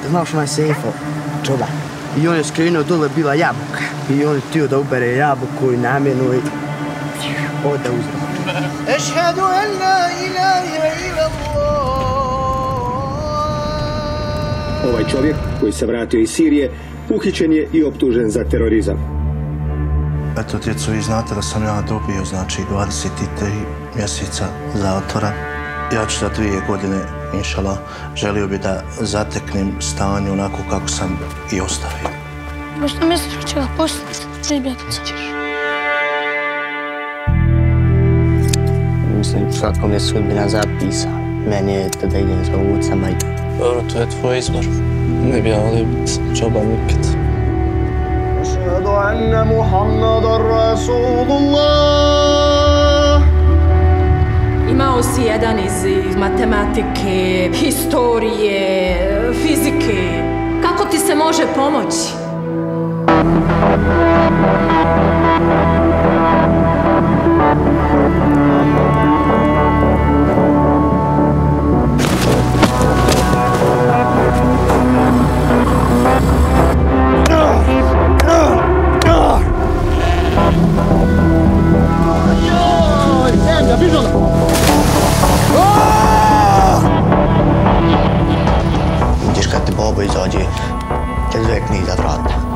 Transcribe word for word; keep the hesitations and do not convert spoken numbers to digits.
znaš onaj sejfo, čuva. I on je skrenuo dole, bila jabuka. I on je htio da ubere jabuku i namjenu i ode uzrok. Ešhedu en la ilaha illallah. Ovaj čovjek, koji se vratio iz Sirije, uhićen je i optužen za terorizam. Eto, djeco, vi znate da sam ja dobio, znači, dvadeset tri mjeseca zatvora. Ja ću za dvije godine, inšala, želio bi da zateknem stanje onako kako sam i ostavio. Možda misliš da će ga postati, žibjatica ćeš. Mislim, svatkom je sudbina zapisa. Meni je to da idem za ulicama i... Dobro, to je tvoj izbor. Ne bi ja volio biti čoban nikad. Ašhadu anna Muhammadan Rasulullah. Imao si jedan iz matematike, historije, fizike. Kako ti se može pomoći? Vidiš kad ti bobo izađe, te zvekni iza vrata.